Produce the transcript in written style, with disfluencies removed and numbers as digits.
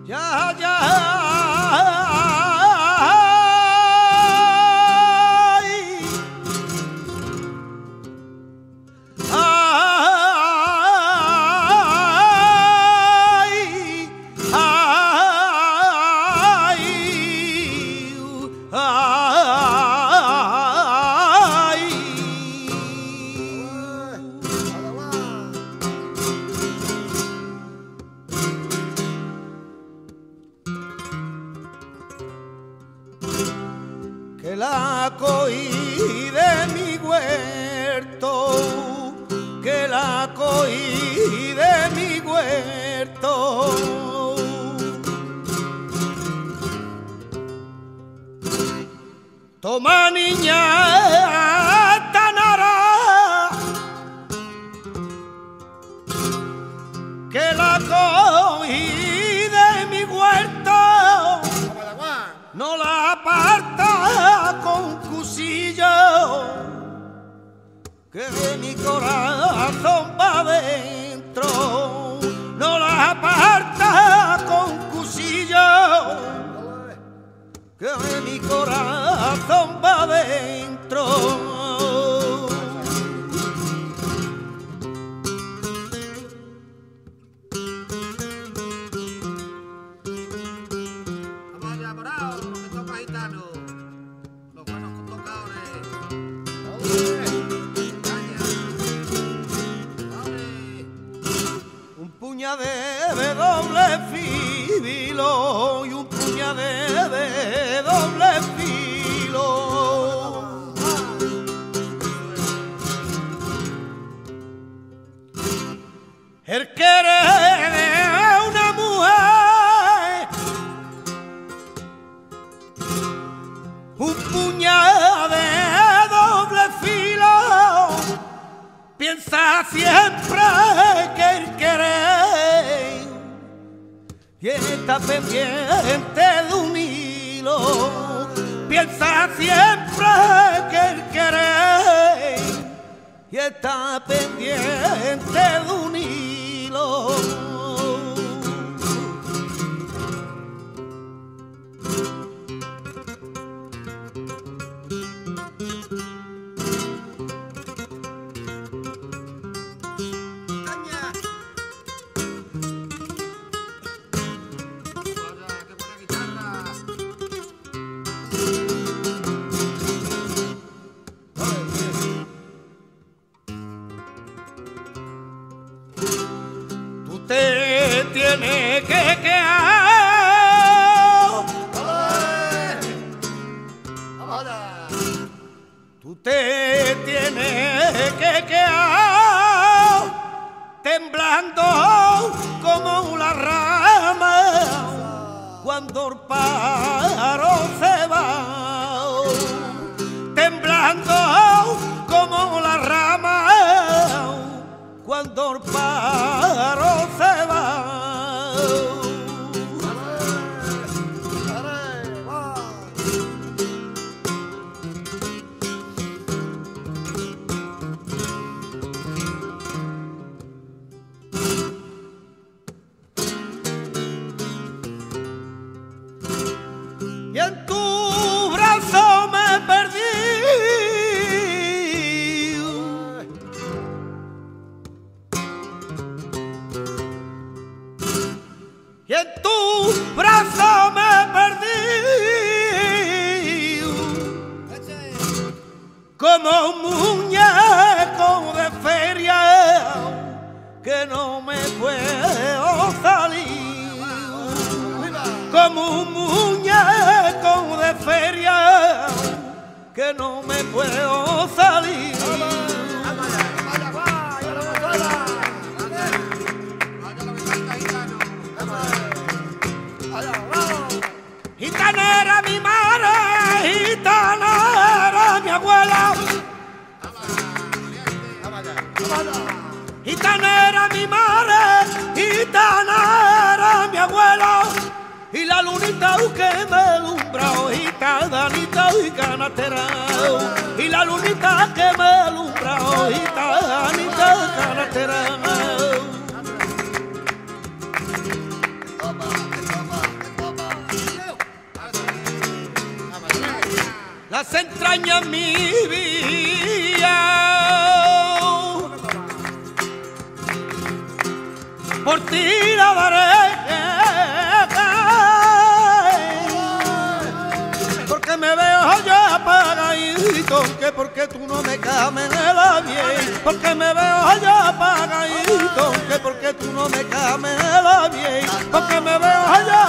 Ya, ya. Que la cogí de mi huerto, que la cogí de mi huerto. Toma niña tanara, que la cogí de mi huerto. No la aparta con cuchillo, que de mi corazón va dentro. No la aparta con cuchillo, que de mi corazón va dentro. Un puñal de doble filo y un puñal de doble filo. El querer de una mujer, un puñal de doble filo. Piensa siempre que el querer y está pendiente de un hilo. Piensa siempre que el querer y está pendiente de un hilo. Te tiene que quedar, tú te tienes que quedar temblando como una rama cuando el pájaro se va, temblando como la rama cuando el pájaro se va. Y en tu brazo me perdí, y en tu brazo me perdí, como un muñeco de feria que no me puedo salir, como un muñeco de feria que no me puedo salir. Gitana era mi madre, gitana era mi abuela, gitana era mi madre, gitana era mi abuela, y la lunita que me alumbrao, gitanita y canatera, y la lunita que me alumbrao, gitanita y canatera. las entrañas mi vida. Por ti la daré, porque me veo ya apagadito, que porque tú no me cames la bien, porque me veo ya apagadito, que porque tú no me cames la bien, porque me veo ya